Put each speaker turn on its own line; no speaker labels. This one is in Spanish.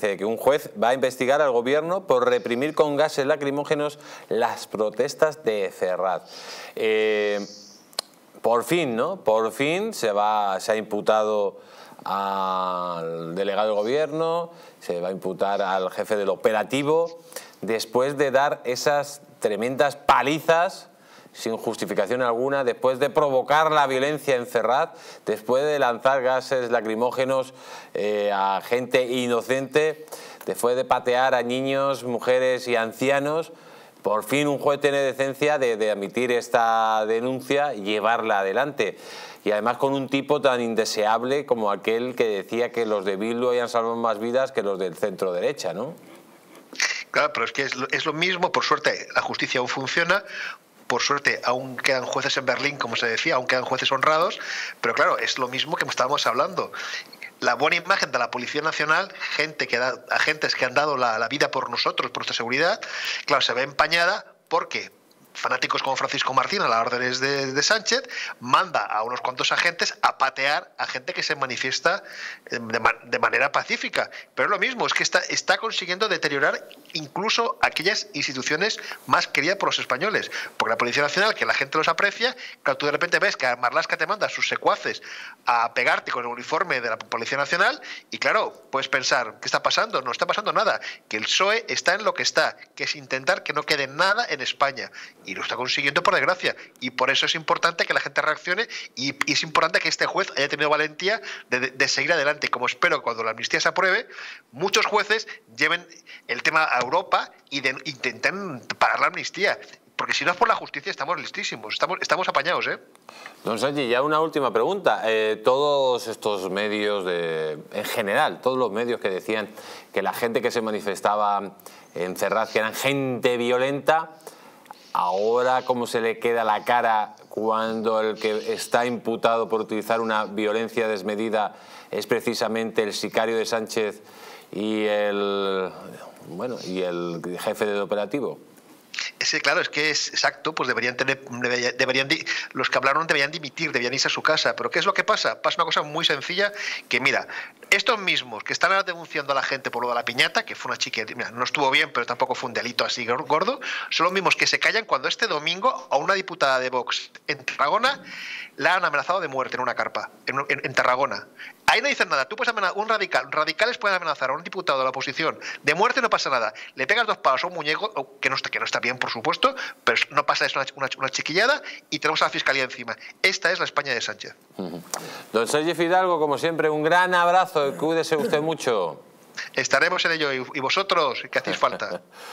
Que un juez va a investigar al gobierno por reprimir con gases lacrimógenos las protestas de Ferraz. Por fin, ¿no? Por fin se ha imputado al delegado del gobierno, se va a imputar al jefe del operativo, después de dar esas tremendas palizas sin justificación alguna, después de provocar la violencia en Ferraz, después de lanzar gases lacrimógenos a gente inocente, después de patear a niños, mujeres y ancianos. Por fin un juez tiene decencia de admitir esta denuncia y llevarla adelante. Y además con un tipo tan indeseable como aquel que decía que los de Bildu habían salvado más vidas que los del centro derecha, ¿no?
Claro, pero es que es lo mismo. Por suerte la justicia aún funciona. Por suerte aún quedan jueces en Berlín, como se decía, aún quedan jueces honrados. Pero claro, es lo mismo que estábamos hablando. La buena imagen de la Policía Nacional, agentes que han dado la vida por nosotros, por nuestra seguridad, claro, se ve empañada porque fanáticos como Francisco Martín, a las órdenes de Sánchez, manda a unos cuantos agentes a patear a gente que se manifiesta de manera pacífica. Pero es lo mismo, es que está consiguiendo deteriorar incluso aquellas instituciones más queridas por los españoles. Porque la Policía Nacional, que la gente los aprecia, claro, tú de repente ves que Marlaska te manda a sus secuaces a pegarte con el uniforme de la Policía Nacional y claro, puedes pensar, ¿qué está pasando? No está pasando nada, que el PSOE está en lo que está, que es intentar que no quede nada en España. Y lo está consiguiendo, por desgracia. Y por eso es importante que la gente reaccione y es importante que este juez haya tenido valentía de seguir adelante. Como espero que cuando la amnistía se apruebe, muchos jueces lleven el tema a Europa y intenten parar la amnistía. Porque si no es por la justicia estamos listísimos, estamos apañados, ¿eh?
Don Sanchi, ya una última pregunta. Todos estos medios, en general, todos los medios que decían que la gente que se manifestaba en Ferraz, que eran gente violenta, ahora, ¿cómo se le queda la cara cuando el que está imputado por utilizar una violencia desmedida es precisamente el sicario de Sánchez y el jefe del operativo?
Claro, es que es exacto, pues los que hablaron deberían dimitir, deberían irse a su casa. Pero ¿qué es lo que pasa? Pasa una cosa muy sencilla, que mira, estos mismos que están denunciando a la gente por lo de la piñata, que fue una chica, mira, no estuvo bien, pero tampoco fue un delito así gordo, son los mismos que se callan cuando este domingo a una diputada de Vox en Tarragona la han amenazado de muerte en una carpa, en Tarragona. Ahí no dicen nada. Tú puedes amenazar, radicales pueden amenazar a un diputado de la oposición de muerte, no pasa nada. Le pegas 2 palos a un muñeco, que no está bien, por supuesto, pero no pasa, es una chiquillada y tenemos a la Fiscalía encima. Esta es la España de Sánchez.
Don Sergi Fidalgo, como siempre, un gran abrazo. Cuídese usted mucho.
Estaremos en ello y vosotros, que hacéis falta.